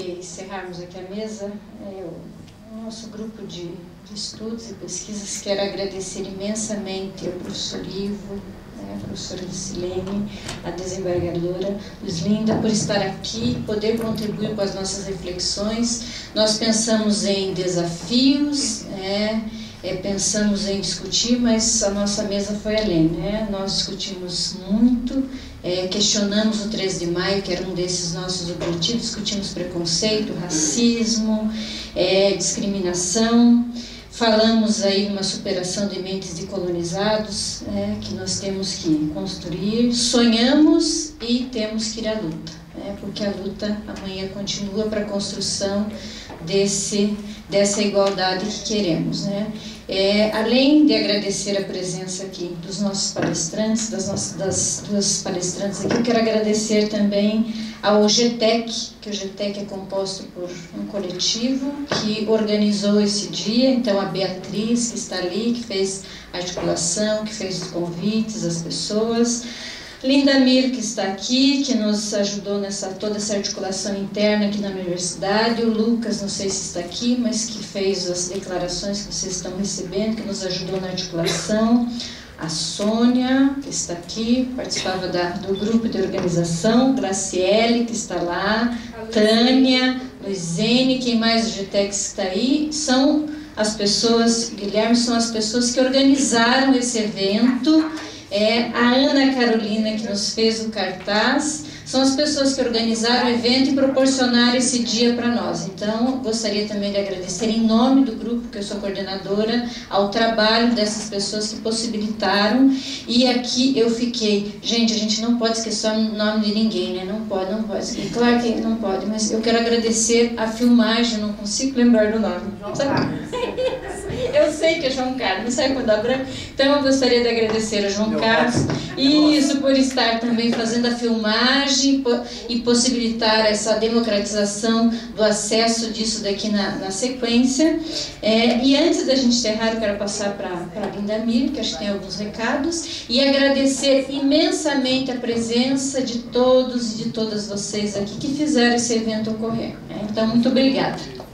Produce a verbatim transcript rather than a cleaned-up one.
de encerrarmos aqui a mesa, é, o nosso grupo de, de estudos e pesquisas, quero agradecer imensamente ao professor Ivo, né, a professora Lucilene, a desembargadora Luizlinda, por estar aqui, poder contribuir com as nossas reflexões. Nós pensamos em desafios, né, é, pensamos em discutir, mas a nossa mesa foi além, né? Nós discutimos muito, é, questionamos o três de maio, que era um desses nossos objetivos, discutimos preconceito, racismo, é, discriminação, falamos aí de uma superação de mentes de colonizados, é, que nós temos que construir, sonhamos e temos que ir à luta, né? Porque a luta amanhã continua para a construção desse, dessa igualdade que queremos, né? É, além de agradecer a presença aqui dos nossos palestrantes, das, nossas, das duas palestrantes aqui, eu quero agradecer também ao G T E C, que o G T E C é composto por um coletivo que organizou esse dia. Então a Beatriz, que está ali, que fez a articulação, que fez os convites às pessoas, Linda Mir, que está aqui, que nos ajudou nessa toda essa articulação interna aqui na universidade, o Lucas, não sei se está aqui, mas que fez as declarações que vocês estão recebendo, que nos ajudou na articulação, a Sônia, que está aqui, participava da, do grupo de organização, Graciele, que está lá, Tânia, Luizene, quem mais o G T E C está aí, são as pessoas, Guilherme, são as pessoas que organizaram esse evento. É, a Ana Carolina, que nos fez o cartaz, são as pessoas que organizaram o evento e proporcionaram esse dia para nós. Então, gostaria também de agradecer em nome do grupo, que eu sou coordenadora, ao trabalho dessas pessoas que possibilitaram. E aqui eu fiquei, gente, a gente não pode esquecer o nome de ninguém, né? Não pode, não pode. Claro que não pode, mas eu quero agradecer a filmagem, não consigo lembrar do nome. Eu sei que é João Carlos, não sei quando a branca. Então eu gostaria de agradecer a João Carlos, isso, por estar também fazendo a filmagem e possibilitar essa democratização do acesso disso daqui na, na sequência. É, e antes da gente encerrar, eu quero passar para a Linda Mir, que acho que tem alguns recados, e agradecer imensamente a presença de todos e de todas vocês aqui que fizeram esse evento ocorrer. Então, muito obrigada.